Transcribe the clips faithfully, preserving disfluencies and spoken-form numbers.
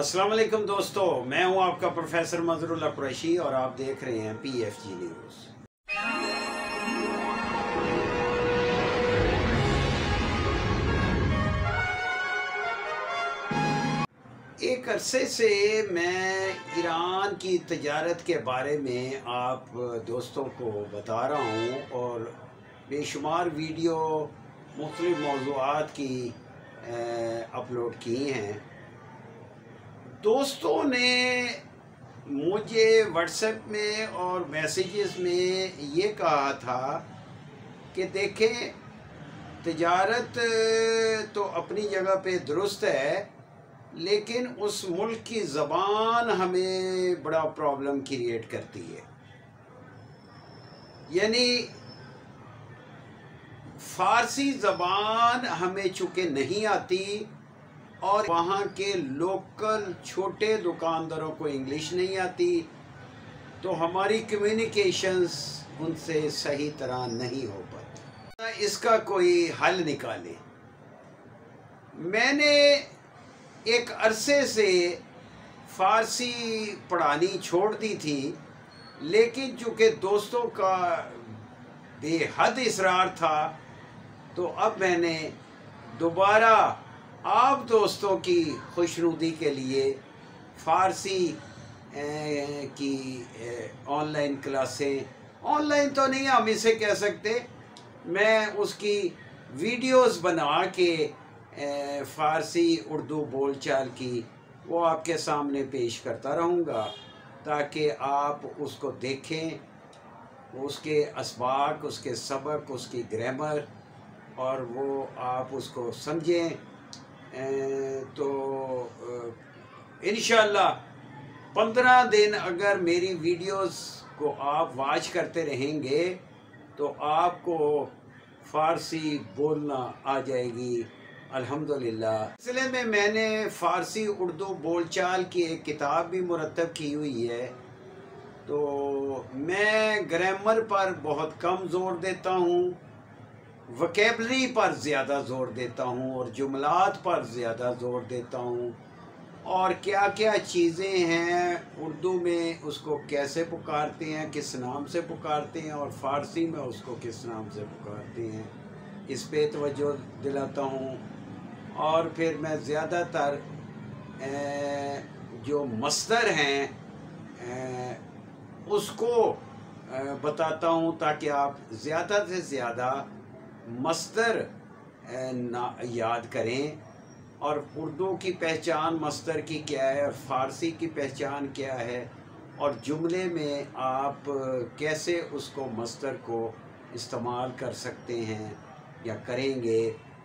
अस्सलाम वालेकुम दोस्तों, मैं हूं आपका प्रोफेसर मजहरुल्लाह कुरैशी और आप देख रहे हैं पी एफ जी न्यूज़। एक अरसे से मैं ईरान की तजारत के बारे में आप दोस्तों को बता रहा हूं और बेशुमार वीडियो मुख्तलिफ मौज़ूआत की अपलोड की हैं। दोस्तों ने मुझे व्हाट्सएप में और मैसेजेस में ये कहा था कि देखें, तजारत तो अपनी जगह पे दुरुस्त है, लेकिन उस मुल्क की ज़बान हमें बड़ा प्रॉब्लम क्रिएट करती है। यानी फ़ारसी ज़बान हमें चूँकि नहीं आती और वहाँ के लोकल छोटे दुकानदारों को इंग्लिश नहीं आती, तो हमारी कम्युनिकेशंस उनसे सही तरह नहीं हो पाती। इसका कोई हल निकाले। मैंने एक अरसे से फ़ारसी पढ़ानी छोड़ दी थी, लेकिन चूँकि दोस्तों का बेहद इसरार था, तो अब मैंने दोबारा आप दोस्तों की खुशनुदी के लिए फ़ारसी की ऑनलाइन क्लासें, ऑनलाइन तो नहीं हम इसे कह सकते, मैं उसकी वीडियोस बना के फ़ारसी उर्दू बोलचाल की वो आपके सामने पेश करता रहूँगा, ताकि आप उसको देखें, उसके असबाक, उसके सबक, उसकी ग्रामर, और वो आप उसको समझें। तो इंशाअल्लाह पंद्रह दिन अगर मेरी वीडियोस को आप वाच करते रहेंगे तो आपको फ़ारसी बोलना आ जाएगी अल्हम्दुलिल्लाह। सिलसिले में मैंने फ़ारसी उर्दू बोलचाल की एक किताब भी मुरतब की हुई है। तो मैं ग्रामर पर बहुत कम ज़ोर देता हूँ, वोकैबलरी पर ज़्यादा ज़ोर देता हूँ और जुमलात पर ज़्यादा ज़ोर देता हूँ, और क्या क्या चीज़ें हैं उर्दू में उसको कैसे पुकारते हैं, किस नाम से पुकारते हैं, और फ़ारसी में उसको किस नाम से पुकारते हैं, इस पे तवज्जो दिलाता हूँ। और फिर मैं ज़्यादातर जो मस्दर हैं उसको बताता हूँ, ताकि आप ज़्यादा से ज़्यादा मस्दर ना याद करें, और उर्दू की पहचान मस्दर की क्या है और फ़ारसी की पहचान क्या है, और जुमले में आप कैसे उसको मस्दर को इस्तेमाल कर सकते हैं या करेंगे।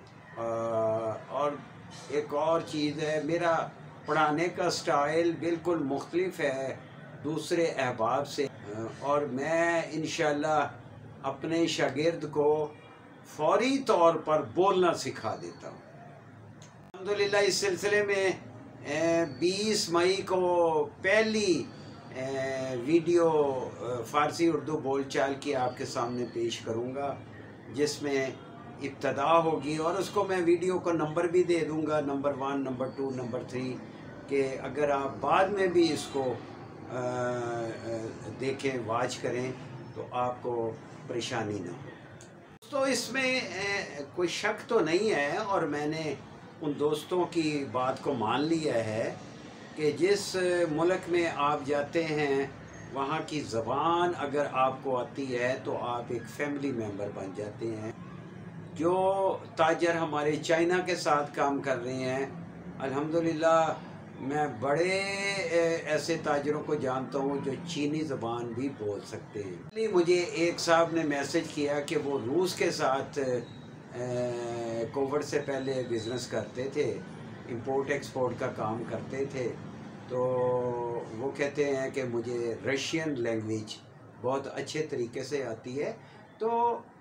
और एक और चीज़ है, मेरा पढ़ाने का स्टाइल बिल्कुल मुख्तलिफ है दूसरे अहबाब से, और मैं इंशाअल्लाह अपने शागिर्द को फौरी तौर पर बोलना सिखा देता हूँ। अल्हम्दुलिल्लाह इस सिलसिले में बीस मई को पहली वीडियो फ़ारसी उर्दू बोलचाल की आपके सामने पेश करूँगा, जिसमें इब्तदा होगी, और उसको मैं वीडियो को नंबर भी दे दूँगा, number one, number two, number three, कि अगर आप बाद में भी इसको आ, देखें, वाच करें, तो आपको परेशानी ना हो। तो इसमें कोई शक तो नहीं है, और मैंने उन दोस्तों की बात को मान लिया है कि जिस मुल्क में आप जाते हैं वहाँ की ज़बान अगर आपको आती है तो आप एक फैमिली मेम्बर बन जाते हैं। जो ताजर हमारे चाइना के साथ काम कर रहे हैं, अल्हम्दुलिल्लाह मैं बड़े ऐसे ताजरों को जानता हूँ जो चीनी ज़बान भी बोल सकते हैं। मुझे एक साहब ने मैसेज किया कि वो रूस के साथ कोविड से पहले बिज़नेस करते थे, इंपोर्ट एक्सपोर्ट का काम करते थे, तो वो कहते हैं कि मुझे रशियन लैंग्वेज बहुत अच्छे तरीके से आती है। तो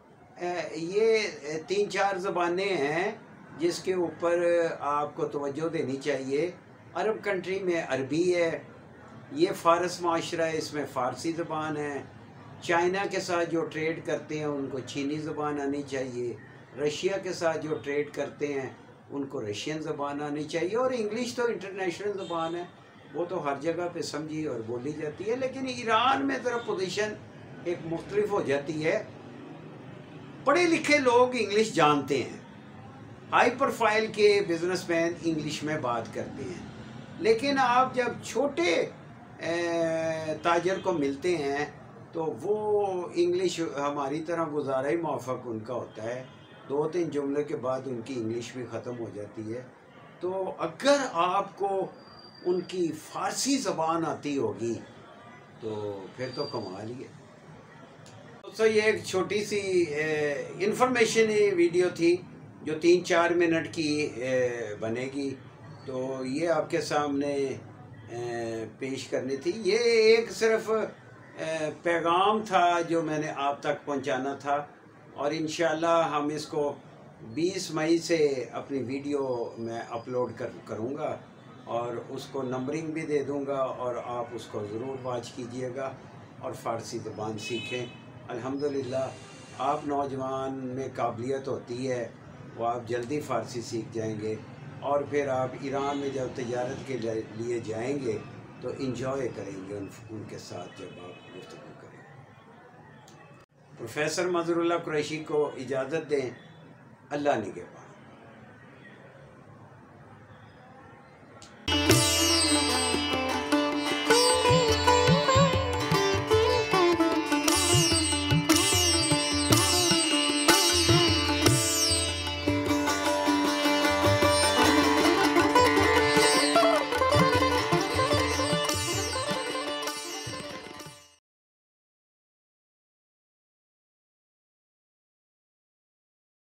ये तीन चार ज़बानें हैं जिसके ऊपर आपको तवज्जो देनी चाहिए। अरब कंट्री में अरबी है, ये फ़ारस माशरा है, इसमें फ़ारसी ज़बान है। चाइना के साथ जो ट्रेड करते हैं उनको चीनी ज़बान आनी चाहिए। रशिया के साथ जो ट्रेड करते हैं उनको रशियन ज़बान आनी चाहिए। और इंग्लिश तो इंटरनेशनल ज़बान है, वो तो हर जगह पे समझी और बोली जाती है। लेकिन ईरान में ज़रा पोजीशन एक मुख्तलिफ हो जाती है। पढ़े लिखे लोग इंग्लिश जानते हैं, हाई प्रोफाइल के बिजनेसमैन इंग्लिश में बात करते हैं, लेकिन आप जब छोटे ताजर को मिलते हैं तो वो इंग्लिश हमारी तरह गुजारा ही मौफक उनका होता है, दो तीन जुमले के बाद उनकी इंग्लिश भी ख़त्म हो जाती है। तो अगर आपको उनकी फ़ारसी ज़बान आती होगी तो फिर तो कमाल ही है। दोस्तों, ये एक छोटी सी इंफॉर्मेशन वीडियो थी जो तीन चार मिनट की बनेगी, तो ये आपके सामने पेश करनी थी। ये एक सिर्फ पैगाम था जो मैंने आप तक पहुंचाना था, और इंशाल्लाह हम इसको बीस मई से अपनी वीडियो में अपलोड कर करूँगा और उसको नंबरिंग भी दे दूँगा, और आप उसको ज़रूर वॉच कीजिएगा और फ़ारसी ज़बान सीखें। अल्हम्दुलिल्लाह आप नौजवान में काबिलियत होती है, वो आप जल्दी फ़ारसी सीख जाएंगे, और फिर आप ईरान में जब तजारत के लिए जाएंगे तो इंजॉय करेंगे उन, उनके साथ जब आप गुफ्तगू करें। प्रोफेसर मज़हरुल्लाह कुरैशी को इजाज़त दें। अल्लाह निगहबान।